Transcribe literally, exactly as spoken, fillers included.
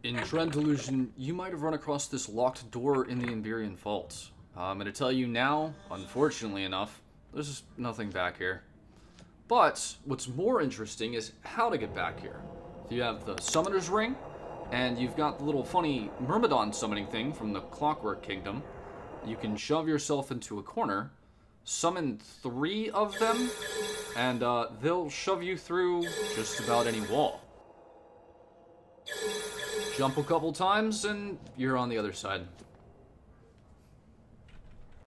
In Dread Delusion, you might have run across this locked door in the Emberian vault. Uh, I'm going to tell you now, unfortunately enough, there's nothing back here. But what's more interesting is how to get back here. You have the Summoner's Ring, and you've got the little funny Myrmidon summoning thing from the Clockwork Kingdom. You can shove yourself into a corner, summon three of them, and uh, they'll shove you through just about any wall. Jump a couple times, and you're on the other side.